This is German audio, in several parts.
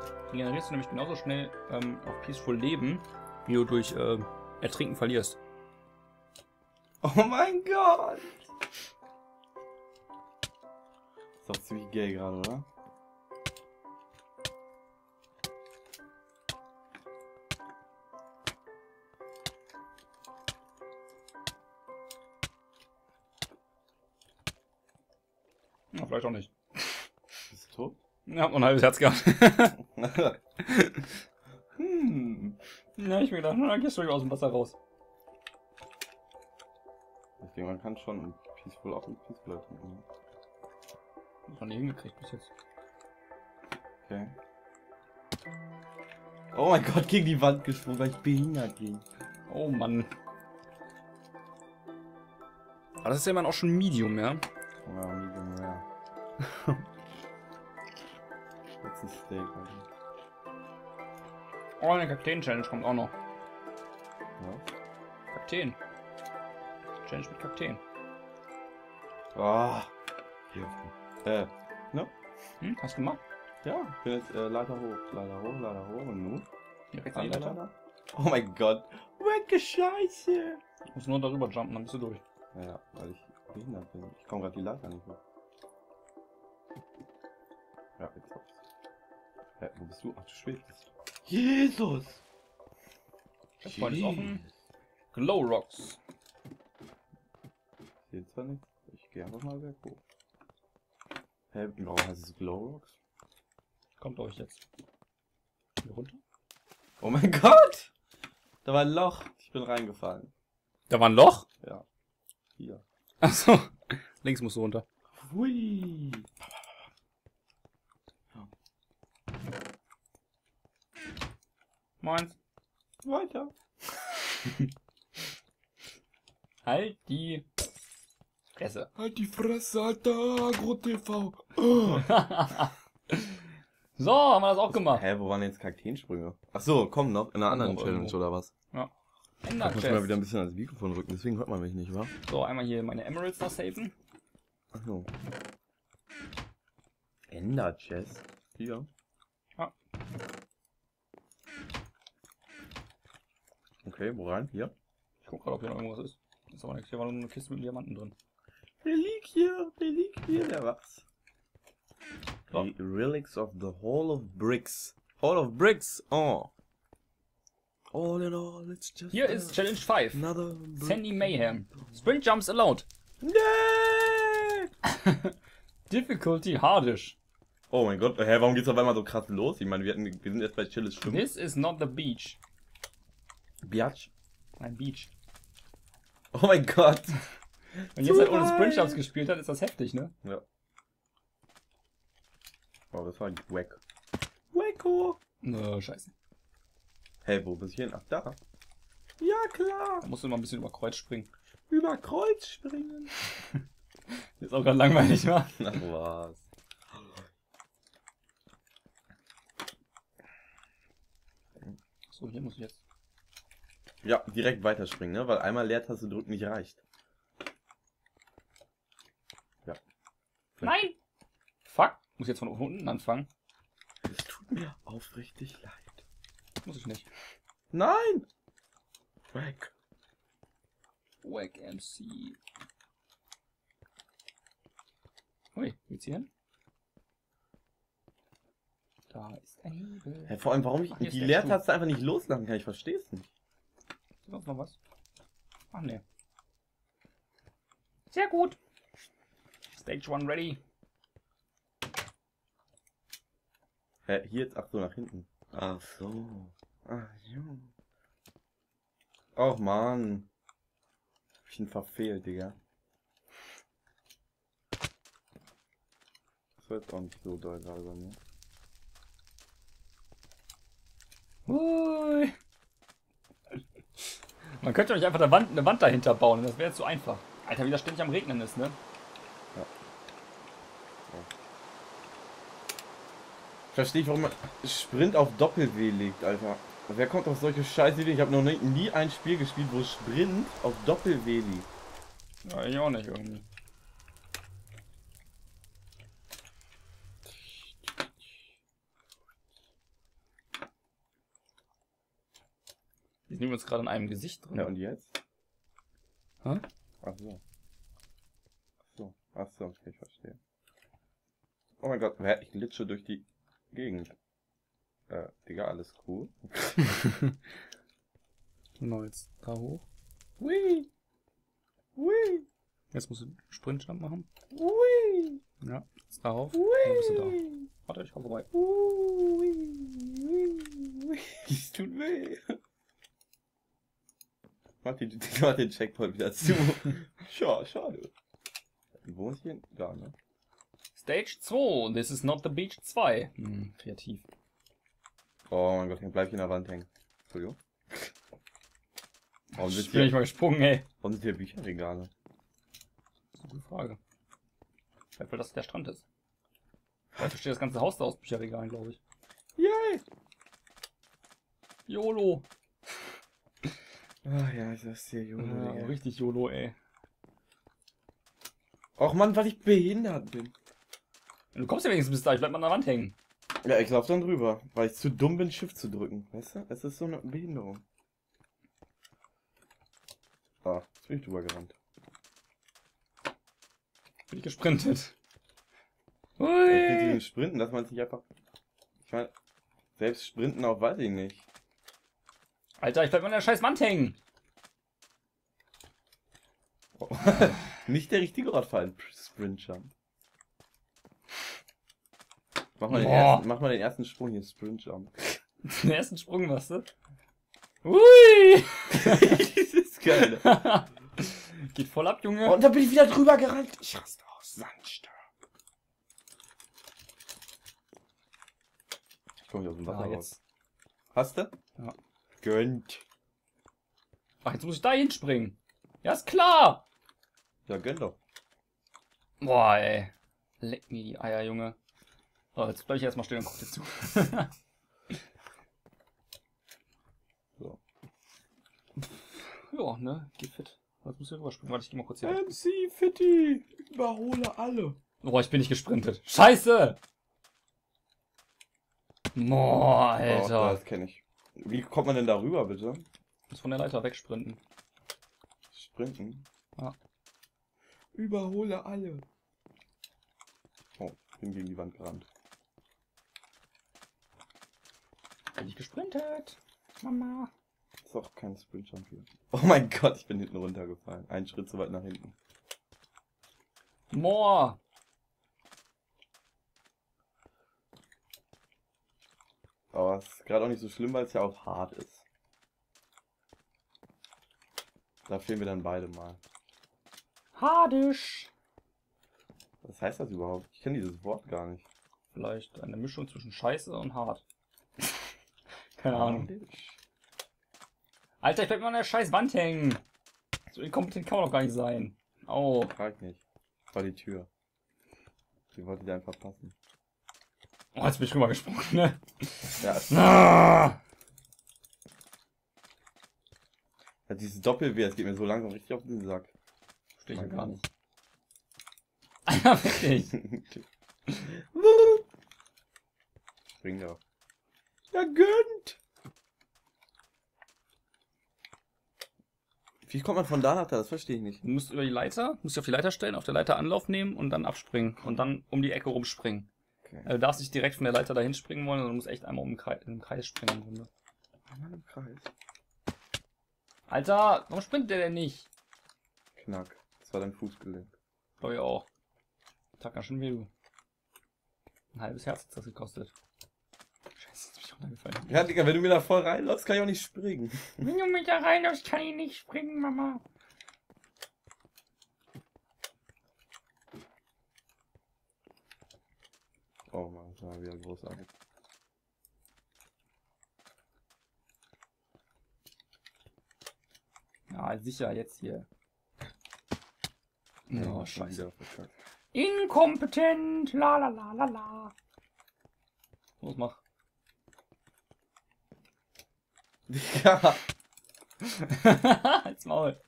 Generierst du nämlich genauso schnell auf Peaceful Leben, wie du durch Ertrinken verlierst. Oh mein Gott! Ist doch ziemlich gay gerade, oder? Ja, vielleicht auch nicht. Bist du tot? Ja, hab noch ein halbes Herz gehabt. Ja, ich mir gedacht, na, dann gehst du aus dem Wasser raus. Ich denke, man kann schon Peaceful auch mit Peaceful trinken. Ne? Noch nie hingekriegt bis jetzt. Okay. Oh mein Gott, gegen die Wand gesprungen, weil ich behindert ging. Oh Mann. Aber das ist ja immer auch schon Medium, ja? Ja, Medium rare. Jetzt ein Steak, Alter. Oh, eine Kakteen-Challenge kommt auch noch. Was? Kakteen. Challenge mit Kakteen. Ah. Hier. Ne? Hm, hast du gemacht? Ja, ich bin jetzt Leiter hoch, Leiter hoch und nun? Direkt an die Andere Leiter. Oh mein Gott. Wecke Scheiße. Du musst nur darüber jumpen, dann bist du durch. Ja, weil ich behindert bin. Ich komme gerade die Leiter nicht hoch. Ja, jetzt hab's. Hä, wo bist du? Ach, du schwebst. Jesus! Das Feuer ist offen. Glow Rocks. Ich sehe zwar nichts. Ich gehe einfach mal hoch. Hä, warum heißt es Glow Rocks? Kommt euch jetzt. Hier runter. Oh mein Gott! Da war ein Loch. Ich bin reingefallen. Da war ein Loch? Ja. Hier. Achso. Links musst du runter. Hui. Meins. Weiter. Halt die Fresse. Halt die Fresse, Alter. Agro-TV. So, haben wir das auch gemacht. Hä, wo waren jetzt Kakteensprünge? Ach so, kommen noch. In einer anderen Noch Challenge irgendwo. oder was? Ja. Ich muss mal wieder ein bisschen ans Mikrofon rücken, deswegen hört man mich nicht, wa? So, einmal hier meine Emeralds noch saven. Ach so. Ender Chest. Hier. Ja. Okay, wo rein? Hier. Ich guck gerade, ob hier noch irgendwas ist. Ist aber nichts. Hier war nur eine Kiste mit Diamanten drin. Reliquie, der was? So. Relics of the Hall of Bricks. Hall of Bricks, oh. All in all, it's just Hier ist Challenge 5. another brick. Sandy Mayhem. Sprint Jumps allowed. Nee! Difficulty hardish. Oh mein Gott, hä, warum geht's auf einmal so krass los? Ich meine, wir sind jetzt bei Challenge 5. This is not the beach. Biatch. Nein, Beach. Oh mein Gott. Wenn jetzt halt ohne Sprint Jumps gespielt hat, ist das heftig, ne? Ja. Oh, das war wack. Wacko. Scheiße. Hey, wo bist du hin? Ach, da. Ja, klar. Da musst du immer ein bisschen über Kreuz springen. Über Kreuz springen. Ist auch gerade langweilig, wa? Ach, was. So, hier muss ich jetzt. Ja, direkt weiterspringen, ne? Weil einmal Leertaste drücken nicht reicht. Ja. Nein! Fuck. Muss jetzt von unten anfangen. Es tut mir aufrichtig leid. Muss ich nicht. Nein! Wack. Wack MC. Ui, geht's hier hin? Da ist ein Hebel. Hey, vor allem, warum ich Ach, hier ist die der Leertaste einfach nicht loslassen kann, ich versteh's nicht. Ist sonst noch was? Ach ne. Sehr gut. Stage 1 ready. Hä, hier jetzt, ach so, nach hinten. Ach so. Ach ja. Och man. Hab ich ihn verfehlt, Digga. Das war jetzt auch nicht so doll gerade bei mir. Ui. Man könnte euch einfach eine Wand dahinter bauen, das wäre jetzt so einfach. Alter, wie das ständig am Regnen ist, ne? Ja. Ich verstehe, warum man Sprint auf Doppel-W legt, Alter. Wer kommt auf solche Scheißideen? Ich habe noch nie ein Spiel gespielt, wo Sprint auf Doppel-W liegt. Ja, ich auch nicht irgendwie. Die nehmen wir uns gerade in einem Gesicht drin. Ja, und jetzt? Hä? Ach so. Ach so, okay, ich verstehe. Oh mein Gott, ich glitsche durch die Gegend. Digga, alles cool. Genau, jetzt da hoch. Hui! Hui! Jetzt musst du Sprintjump machen. Hui! Ja, jetzt darauf. Hui! Dann bist du da. Warte, ich komm vorbei. Hui! Es tut weh. Mach den Checkpoint wieder zu. Schade. Wo ist hier? Da, ne? Stage 2, this is not the beach 2. Kreativ. Oh mein Gott, dann bleib ich in der Wand hängen. Entschuldigung. Warum Ich bin nicht mal gesprungen, ey. Warum sind hier Bücherregale? Das ist eine gute Frage. Weil das der Strand ist. Dafür steht das ganze Haus da aus Bücherregalen, glaube ich. Yay! YOLO. Ah ja, ich sag's dir, YOLO. Ja, richtig YOLO, ey. Och Mann, weil ich behindert bin. Du kommst ja wenigstens bis da, ich bleib mal an der Wand hängen. Ja, ich lauf dann drüber, weil ich zu dumm bin, Shift zu drücken. Weißt du? Es ist so eine Behinderung. Ah, jetzt bin ich drüber gerannt. Bin ich gesprintet. Mit Hui. diesem Sprinten, dass man sich einfach... Ich meine, selbst Sprinten auch, weiß ich nicht. Alter, ich bleib mal an der scheiß Wand hängen. Oh. Nicht der richtige Ort für einen Sprint-Jump. Mach mal den ersten Sprung hier, Sprint-Jump. Den ersten Sprung machst du? Hui! Das ist geil. Geht voll ab, Junge. Oh, und da bin ich wieder drüber gerannt. Ich raste aus. Sandsturm. Ich komme nicht aus dem Wasser raus. Jetzt. Hast du? Ja. Gönnt. Ach, jetzt muss ich da hinspringen. Ja, ist klar. Ja, gönn doch. Boah, ey. Leck mir die Eier, Junge. So, jetzt bleib ich erstmal stehen und guck dir zu. So. Ja, ne? Geht fit. Jetzt muss ich rüberspringen. Warte, ich geh mal kurz hier. MC Fitti. Überhole alle. Oh, ich bin nicht gesprintet. Scheiße! Boah, Alter. Oh, das kenne ich. Wie kommt man denn da rüber, bitte? Muss von der Leiter wegsprinten. Sprinten? Ja. Überhole alle. Oh, bin gegen die Wand gerannt. Bin ich gesprintet. Mama. Ist auch kein Sprint-Jump hier. Oh mein Gott, ich bin hinten runtergefallen. Einen Schritt zu weit nach hinten. More. Aber es ist gerade auch nicht so schlimm, weil es ja auch hart ist. Da fehlen wir dann beide mal. Hadisch. Was heißt das überhaupt? Ich kenne dieses Wort gar nicht. Vielleicht eine Mischung zwischen Scheiße und hart. Keine Ahnung. Alter, ich bleib mal an der scheiß Wand hängen. So inkompetent kann man doch gar nicht sein. Au. Frag ich nicht. Das war die Tür. Die wollte ich einfach passen. Oh, jetzt bin ich rübergesprungen, ne? Ja, Ah! ja, dieses Doppel-W, das geht mir so langsam richtig auf den Sack. Verstehe ich ja gar nicht. Alter, wirklich. Spring doch. Ja, gönnt! Wie kommt man von da nach da? Das verstehe ich nicht. Du musst über die Leiter, musst dich auf die Leiter stellen, auf der Leiter Anlauf nehmen und dann abspringen. Und dann um die Ecke rumspringen. Okay. Du darfst nicht direkt von der Leiter dahin springen wollen, sondern du musst echt einmal im Kreis springen. Im Grunde. Einmal im Kreis. Alter, warum sprintet der denn nicht? Knack. Das war dein Fußgelenk. Glaube ich auch. Tag ganz schön weh, du. Ein halbes Herz hat das gekostet. Scheiße, jetzt bin ich runtergefallen. Ja, Digga, wenn du mir da voll reinläufst, kann ich auch nicht springen. Wenn du mich da reinläufst, kann ich nicht springen, Mama. Oh Mann, das war wieder großartig. Ja, sicher, jetzt hier. Oh, schon scheiße. wieder verkackt. Inkompetent, la la la la la. Los, mach. Ja. Halt's Maul.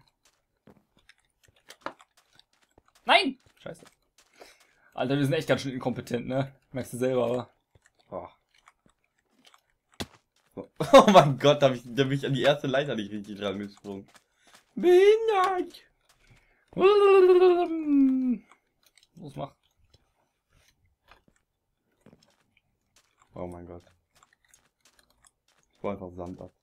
Nein! Scheiße. Alter, wir sind echt ganz schön inkompetent, ne? Merkst du selber, aber. Oh. So. Oh mein Gott, da bin ich an die erste Leiter nicht richtig dran gesprungen. Behindert! Los, mach. Oh mein Gott. Ich war einfach Sand ab.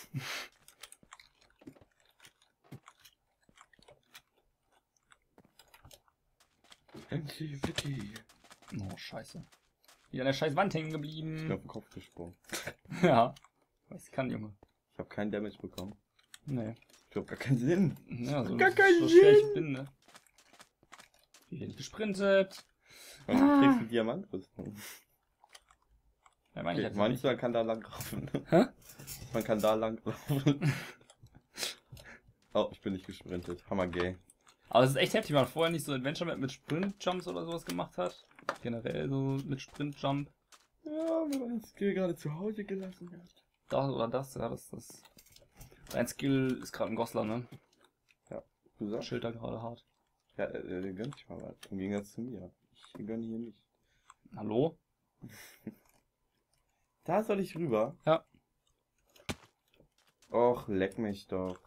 Oh, scheiße. Wieder an der scheiß Wand hängen Ich bin geblieben. auf den Kopf gesprungen. Ja. Was kann, Junge. Ich habe keinen Damage bekommen. Nee. Ich hab gar keinen Sinn. Ja, so, Gar keinen so schwer ich Sinn. bin, ne? Hier nicht gesprintet. Und du kriegst eine Diamantrüstung. Ja, meine ich Okay, jetzt meinst nicht. du, man kann da lang laufen? Hä? Man kann da lang laufen. Oh, ich bin nicht gesprintet. Hammer gay. Aber es ist echt heftig, wenn man vorher nicht so Adventure Map mit Sprint-Jumps oder sowas gemacht hat. Generell so mit Sprint-Jump. Ja, wenn man das Skill gerade zu Hause gelassen hat. Das oder das, ja, das. Dein Skill ist gerade ein Gosler, ne? Du sagst? Schild da gerade hart. Ja, gönn dich mal was. Im Gegensatz zu mir. Ich gönne hier nicht. Hallo? Da soll ich rüber? Ja. Och, leck mich doch.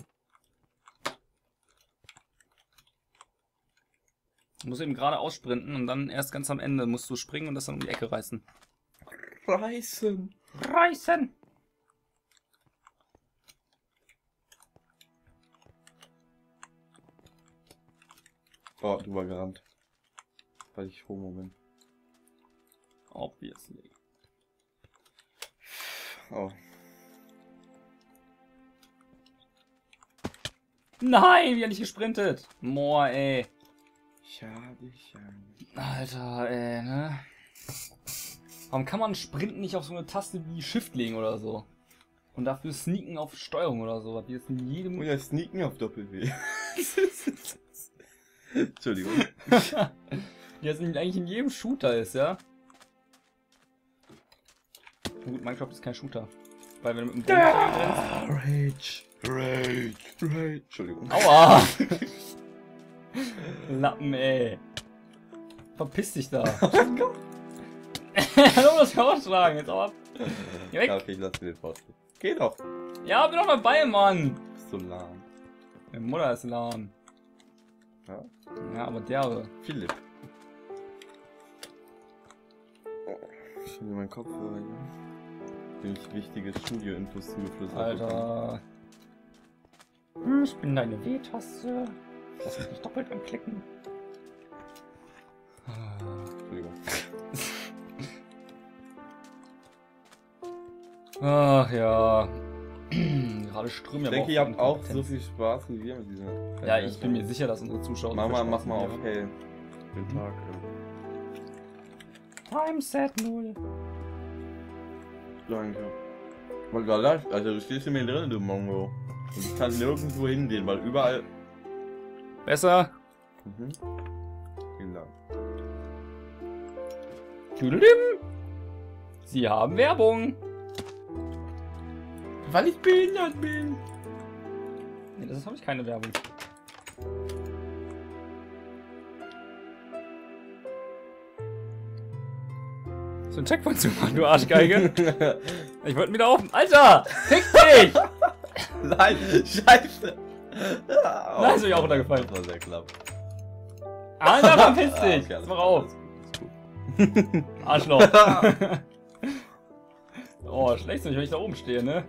Du musst eben gerade aussprinten und dann erst ganz am Ende musst du springen und das dann um die Ecke reißen. Reißen. Reißen! Oh, drüber gerannt. Weil ich Homo bin. Obviously. Oh. Nein, wieder nicht gesprintet. Moa, ey. Schade, schade. Alter, ey, ne? Warum kann man Sprinten nicht auf so eine Taste wie Shift legen oder so? Und dafür Sneaken auf Steuerung oder so, wie das in jedem... Und ja, Sneaken auf Doppel-W. Entschuldigung. Wie das eigentlich in jedem Shooter ist, ja? Na gut, Minecraft ist kein Shooter. Weil wenn du mit dem Boden rennst... Rage. Entschuldigung. Aua! Lappen, ey. Verpiss dich da. Hallo, das ausschlagen, jetzt auch ab. Geh weg. Ja, okay, ich lass dir den Fortschritt. Geh doch. Ja, bin doch dabei, Mann. Du bist so lahm. Meine Mutter ist lahm. Ja? Ja, aber derbe. Philipp. Oh, ich habe meinen Kopfhörer hier. Bin ich wichtige Studio-Infos zugeflüstert. Alter. Ich bin deine W-Taste. Lass mich nicht doppelt anklicken. Entschuldigung. Ach ja. Gerade strömen Ich ja denke, ihr habt auch Inkompetenz. so viel Spaß wie wir mit dieser. Ja, ich bin mir sicher, dass unsere Zuschauer... Mama, viel mach Spaß mal mit auf dir hell. Den Tag. Time Set 0. Danke. Weil da läuft, also du stehst in mir drin, du Mongo. Und ich kann nirgendwo hingehen, weil überall. Besser. Mhm. Vielen Dank. Tüdelim. Sie haben Werbung. Weil ich behindert bin. Nee, das habe ich keine Werbung. So ein Checkpoint zu machen, du Arschgeige. Ich wollte wieder auf. Alter! Fick dich! Nein, scheiße. Oh, Nein, ist mir auch runtergefallen. Das war sehr knapp. Alter, verpiss dich! Okay, Jetzt alles mach gut, auf. alles gut. Arschloch. Oh, schlecht nicht, wenn ich da oben stehe, ne?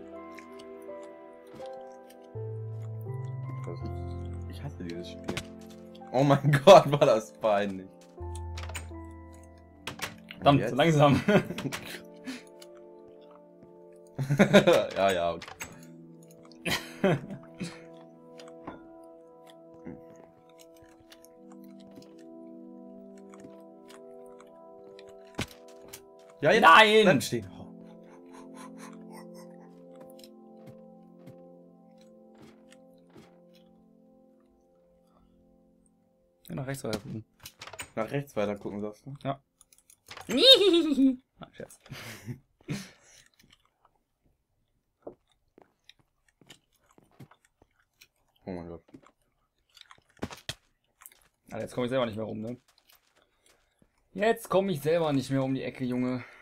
Ich hasse dieses Spiel. Oh mein Gott, war das peinlich. Verdammt, Jetzt? so langsam. Ja, ja, okay. Ja, jetzt Nein! bleib stehen. Ja, nach rechts weiter gucken. Nach rechts weiter gucken, sagst du? Ja. Ah, Scherz. Oh mein Gott. Alter, jetzt komme ich selber nicht mehr rum, ne? Jetzt komme ich selber nicht mehr um die Ecke, Junge.